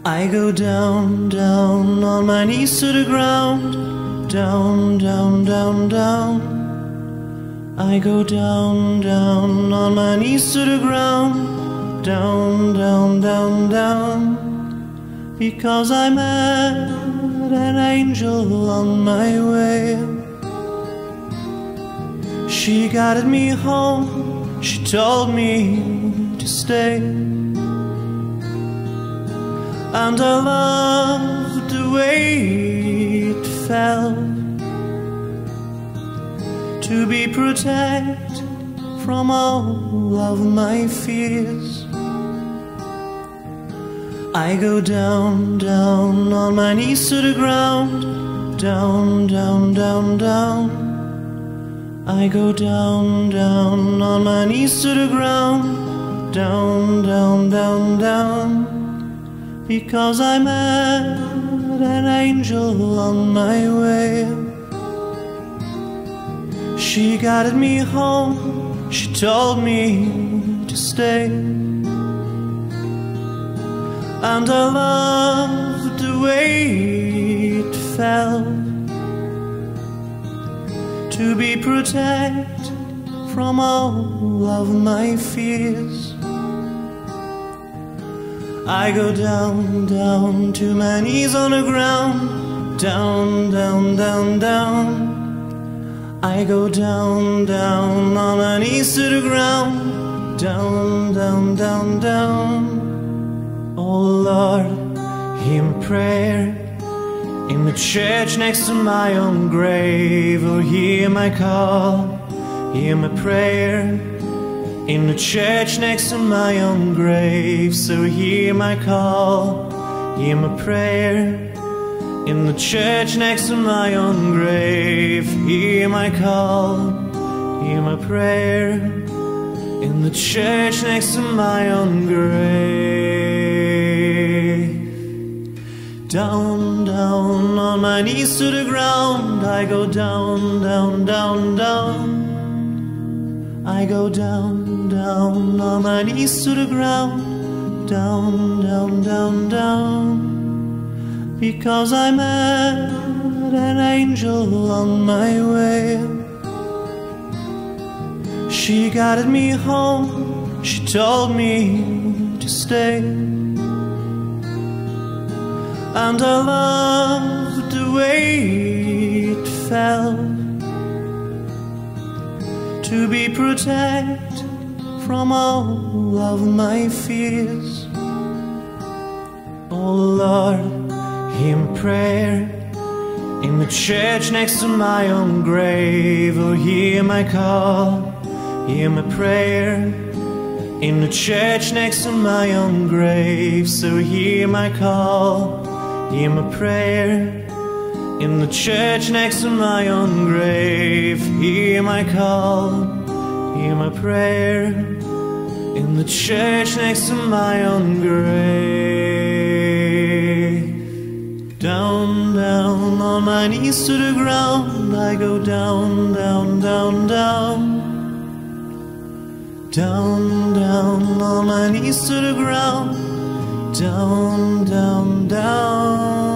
I go down, down on my knees to the ground. Down, down, down, down. I go down, down on my knees to the ground. Down, down, down, down. Because I met an angel on my way. She guided me home, she told me to stay. And I loved the way it felt to be protected from all of my fears. I go down, down on my knees to the ground. Down, down, down, down. I go down, down on my knees to the ground. Down, down, down, down. Because I met an angel on my way. She guided me home, she told me to stay. And I loved the way it felt to be protected from all of my fears. I go down, down to my knees on the ground. Down, down, down, down. I go down, down on my knees to the ground. Down, down, down, down. Oh Lord, hear my prayer in the church next to my own grave. Oh, hear my call, hear my prayer in the church next to my own grave. So hear my call, hear my prayer in the church next to my own grave. Hear my call, hear my prayer in the church next to my own grave. Down, down on my knees to the ground. I go down, down, down, down. I go down, down on my knees to the ground. Down, down, down, down. Because I met an angel on my way. She guided me home, she told me to stay. And I loved the way it felt to be protected from all of my fears. Oh Lord, hear my prayer in the church next to my own grave. Oh, hear my call, hear my prayer in the church next to my own grave. So hear my call, hear my prayer in the church next to my own grave. Hear my call, hear my prayer in the church next to my own grave. Down, down on my knees to the ground. I go down, down, down, down. Down, down on my knees to the ground. Down, down, down.